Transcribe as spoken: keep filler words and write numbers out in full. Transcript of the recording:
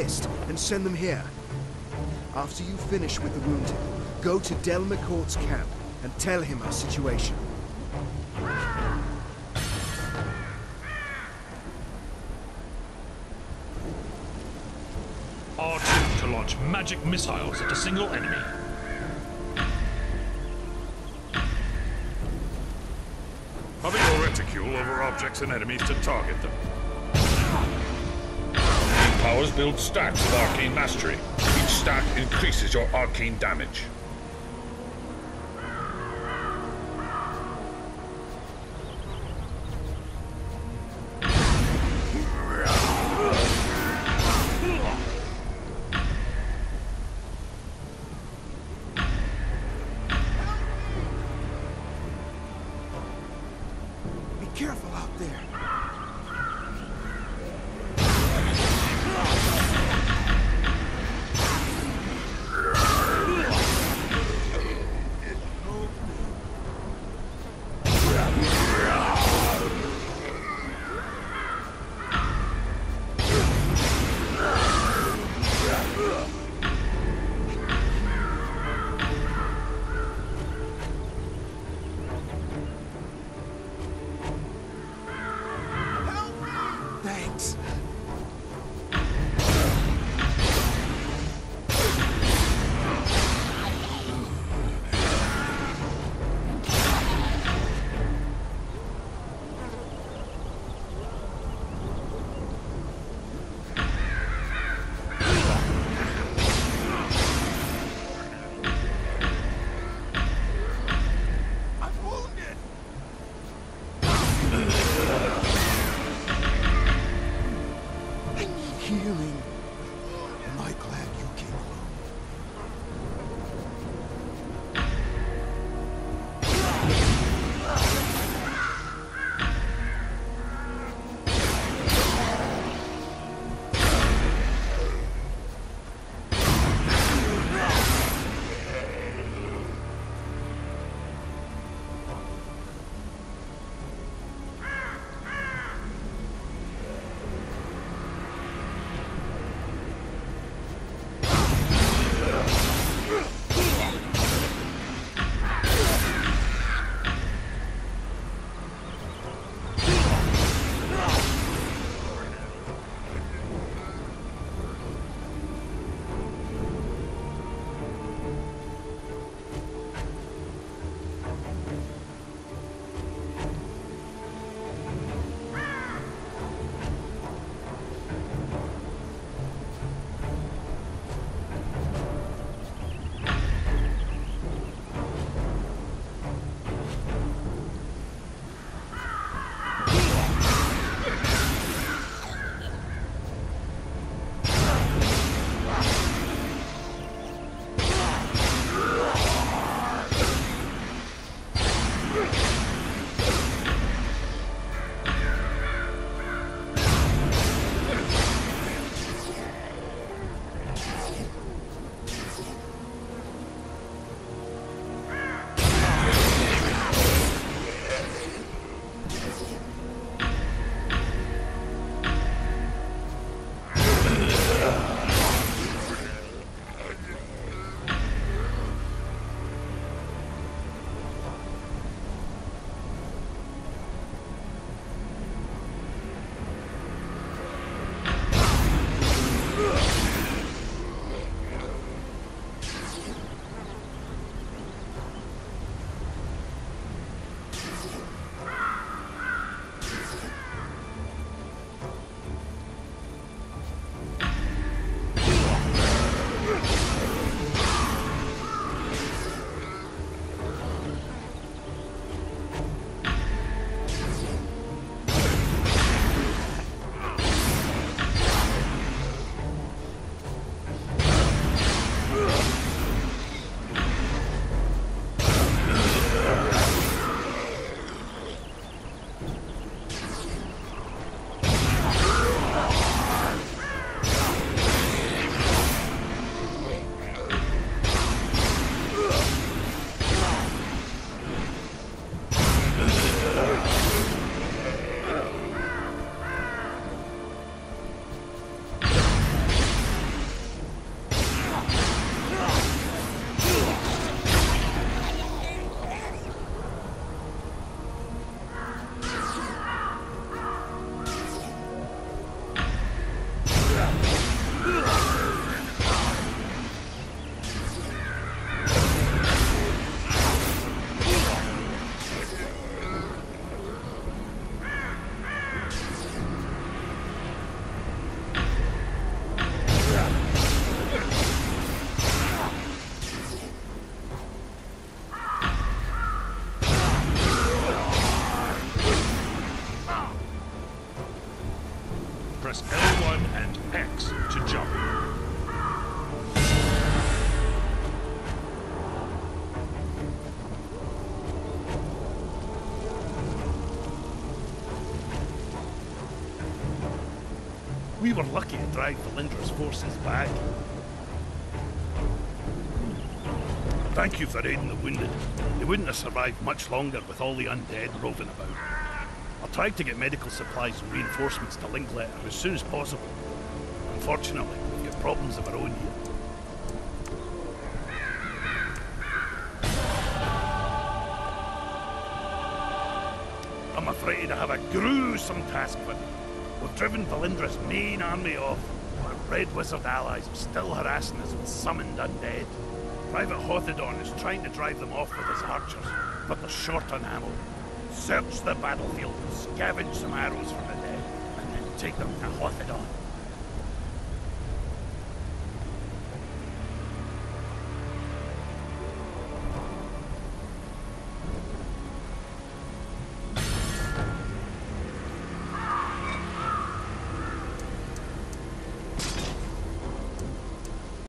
list and send them here. After you finish with the wounded, go to Del McCourt's camp and tell him our situation. R two to launch magic missiles at a single enemy. Hover your reticule over objects and enemies to target them. Powers build stacks of arcane mastery. Each stack increases your arcane damage. Be careful out there. Thanks. I'm wounded. I need healing. Am I glad you came along? to jump. We were lucky to drive Valindra's forces back. Thank you for aiding the wounded. They wouldn't have survived much longer with all the undead roving about. I tried to get medical supplies and reinforcements to Linkletter as soon as possible. Unfortunately, we've got problems of our own here. I'm afraid I have a gruesome task for you. We've driven Valindra's main army off. Our Red Wizard allies are still harassing us with summoned undead. Private Hothedon is trying to drive them off with his archers, but they're short on ammo. Search the battlefield, scavenge some arrows from the dead, and then take them to Hothedon.